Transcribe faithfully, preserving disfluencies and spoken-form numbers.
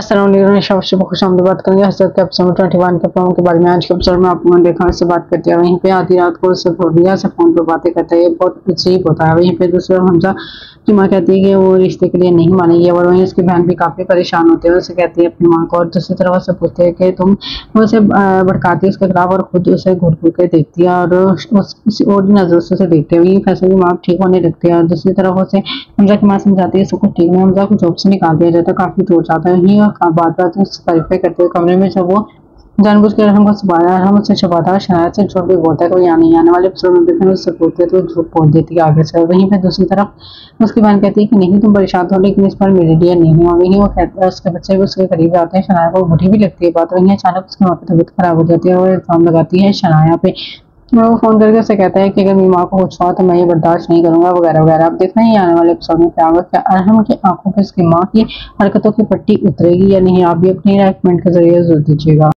खुश हम बात करेंगे हजरत के एपिसोड ट्वेंटी वन के प्रोमो के बारे में। आज के एपिसोड में आप लोगों ने देखा इससे बात करते हैं। वहीं पे आधी रात को उससे फोबिया से फोन पर बातें करते हैं, बहुत अजीब होता है। वहीं पे दूसरी ओर हमजा की माँ कहती है कि वो रिश्ते के लिए नहीं मानेगी और वहीं उसकी बहन भी काफी परेशान होती है। उसे कहती है अपनी माँ को और दूसरी तरफ उससे पूछते हैं कि तुम उसे भड़काती है उसके खिलाफ और खुद उसे घुट घुट के देखती है और उस और नजर से उसे देखते हुए फैसले की माँ ठीक होने लगती है। और दूसरी तरफ उसे हमजा की माँ समझाती है सब कुछ ठीक है, हमजा को जॉब से निकाल दिया जाता है, काफी दूर जाता है। वहीं बात बात तारीफे करते हुए कमरे में जब वो जानबूझ कर हमको छुपाया हम उससे छुपाता है, शायद से झूठ भी बोलता है कोई यहाँ नहीं आने वाले एपिसोड में देखने उससे बोलते हैं तो झूठ बोल देती है आगे से। वहीं पे दूसरी तरफ उसकी बहन कहती है कि नहीं तुम परेशान हो लेकिन इस पर मेरे लिए नहीं है। वहीं वो कहता है उसके बच्चे भी उसके करीब आते हैं, शनाया को बुरी भी लगती है बात। वहीं अचानक उसकी माँ की तबीयत खराब हो जाती है और इल्जाम लगाती है शनाया पे। वो फोन करके उसे कहता है कि अगर मेरी माँ को कुछ हुआ तो मैं ये बर्दाश्त नहीं करूंगा वगैरह वगैरह। अब देखना ही आने वाले एपिसोड में क्या होगा, क्या अरहम की आंखों पे उसकी माँ की हरकतों की पट्टी उतरेगी या नहीं। आप भी अपनी राय कमेंट के जरिए जरूर दीजिएगा।